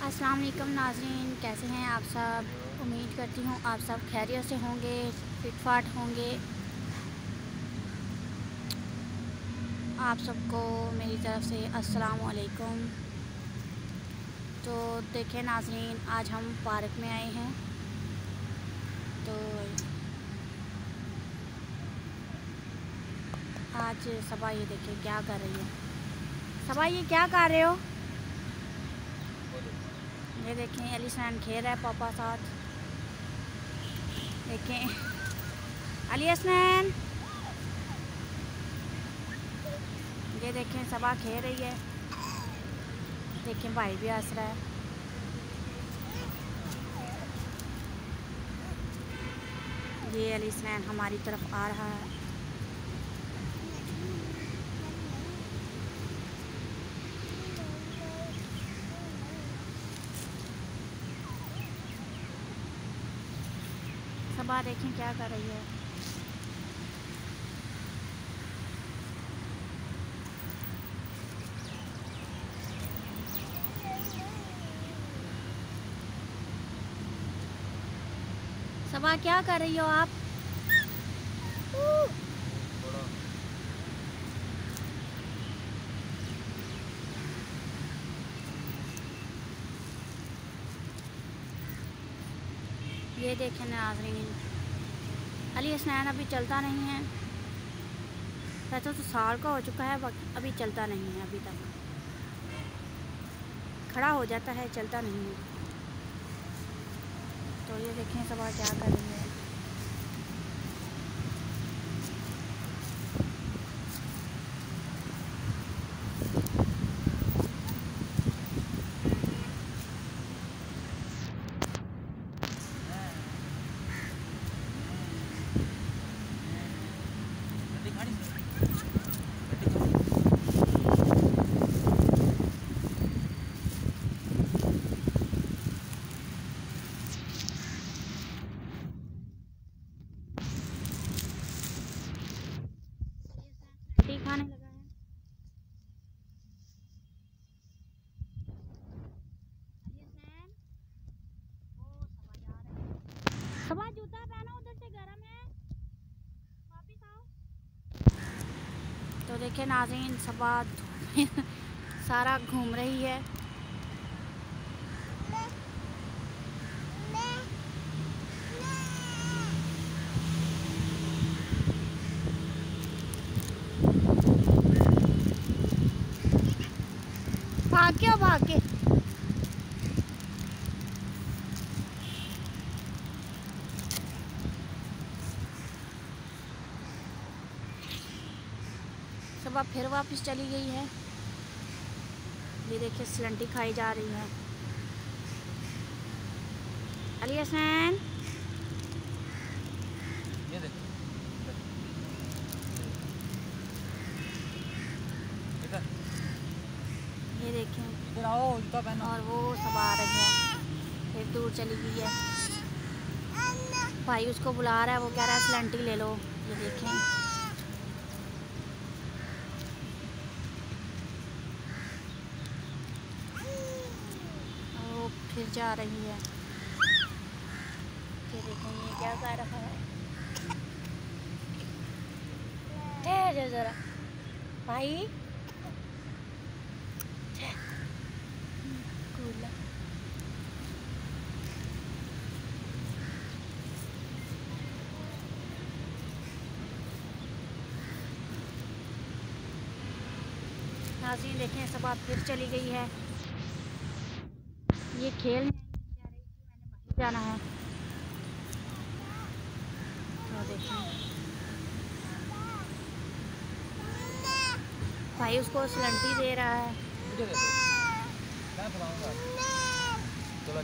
अस्सलाम वालेकुम नाज़रीन, कैसे हैं आप सब। उम्मीद करती हूँ आप सब खैरियत से होंगे, फिटफाट होंगे। आप सबको मेरी तरफ़ से अस्सलाम वालेकुम। तो देखें नाज़रीन, आज हम पार्क में आए हैं। तो आज सबा ये देखें क्या कर रही है। सबा ये क्या कर रहे हो? ये देखें अली सैन खेल रहा है पापा साथ। देखें अली हसनैन, ये देखें सबा खेल रही है। देखें भाई भी हंस रहा है। ये अली हसनैन हमारी तरफ आ रहा है। सबा देखें क्या कर रही है। सबा क्या कर रही हो आप? ये देखें नाज़रीन, अली हसनैन अभी चलता नहीं है। वैसे तो साल का हो चुका है, अभी चलता नहीं है। अभी तक खड़ा हो जाता है, चलता नहीं है। तो ये देखें सबा क्या कर रही है। खाने लगा है। सबा जूता पहनो, उधर से गरम है, वापिस आओ। तो देखे नाज़रीन, सबा सारा घूम रही है। भाग के सबा फिर वापस चली गई है। ये देखिए स्लंटी खाई जा रही है। अली हसनैन, ये देखें इधर आओ, जूता पहनो। और वो सब आ रही है, फिर दूर चली गई है। भाई उसको बुला रहा है, वो कह रहा है स्लंटी ले लो। ये देखें वो फिर जा रही है। ये देखें ये क्या कर रहा है। ठहर जरा भाई। नाज़रीन देखें सबा फिर चली गई है। ये खेल कह रही थी मैंने बाहर जाना है। तो देखें भाई उसको स्लंटी दे रहा है। मैं खिलाऊंगा। चलो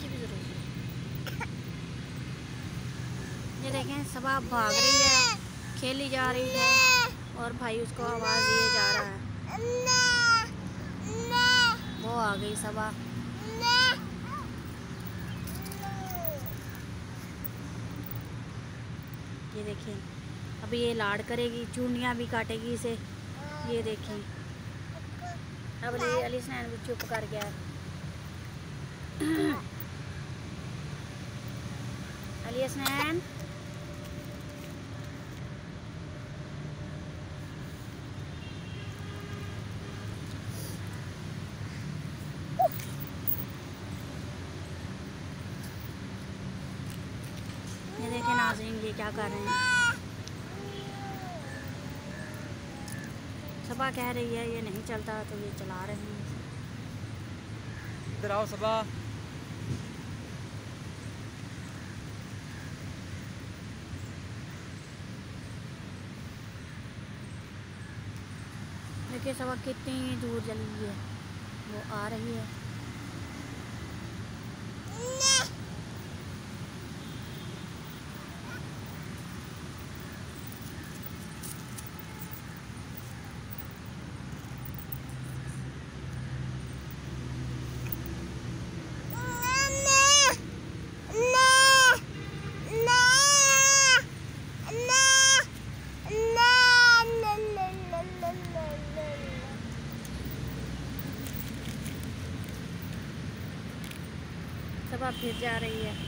ये देखें सबा भाग रही है, खेली जा रही है और भाई उसको आवाज़ दिए जा रहा है। वो आ गई सबा। ये देखिए अभी ये लाड़ करेगी, चूड़ियाँ भी काटेगी इसे। ये देखिए अब अली स्नैन भी चुप कर गया है। अली स्नैन ये देखिए नाज़रीन ये क्या कर रहे हैं। सबा कह रही है ये नहीं चलता तो ये चला रहे हैं। इधर आओ सबा। देखिए सबा कितनी दूर चली गई है, वो आ रही है। सबा फिर जा रही है।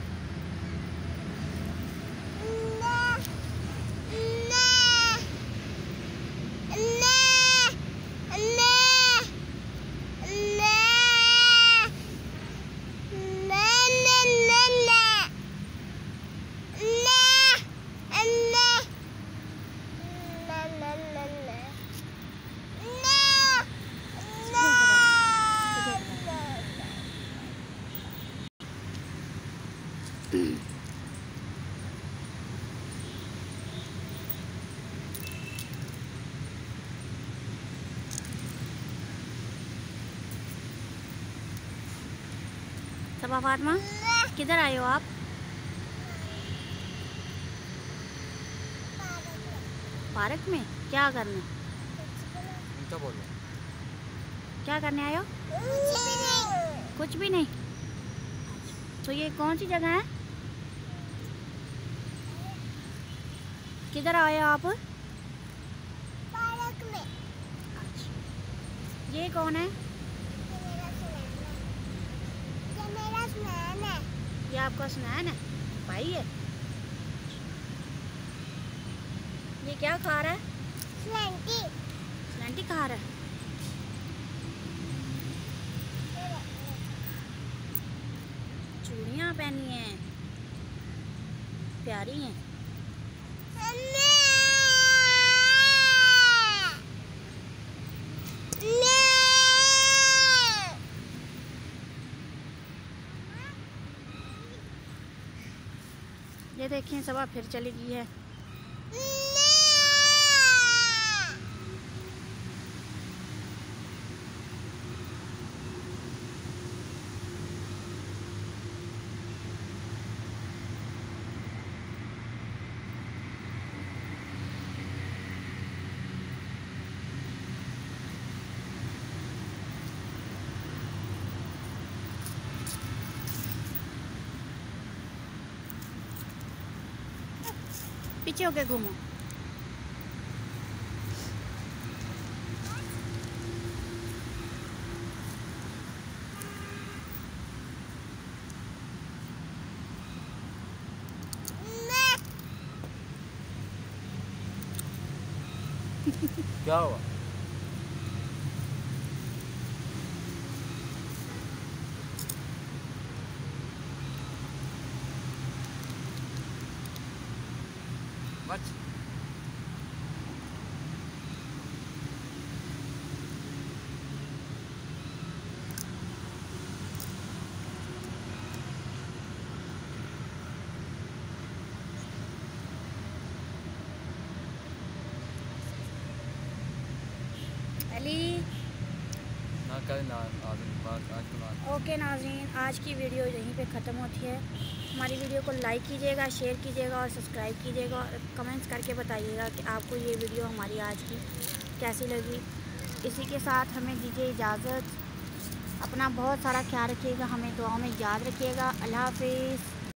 सबा फातिमा किधर आए हो आप? पार्क में क्या करने? क्या बोल रहे? क्या करने आए हो? कुछ भी नहीं। तो ये कौन सी जगह है? किधर आए हो आप? पार्क में। अच्छा ये कौन है? स्नैन है। ये आपका स्नैन है, भाई है। ये क्या खा रहा है? स्लैंटी। स्लैंटी खा रहा है। चूड़ियाँ पहनी हैं, प्यारी हैं। ये देखिए सबा फिर चली गई है। पीछे होके घूमो। क्या हुआ? मच अली ना कर ना आज ओके नाज़रीन आज की वीडियो यहीं पे ख़त्म होती है। हमारी वीडियो को लाइक कीजिएगा, शेयर कीजिएगा और सब्सक्राइब कीजिएगा और कमेंट्स करके बताइएगा कि आपको ये वीडियो हमारी आज की कैसी लगी। इसी के साथ हमें दीजिए इजाज़त। अपना बहुत सारा ख्याल रखिएगा, हमें दुआओं में याद रखिएगा। अल्लाह हाफिज़।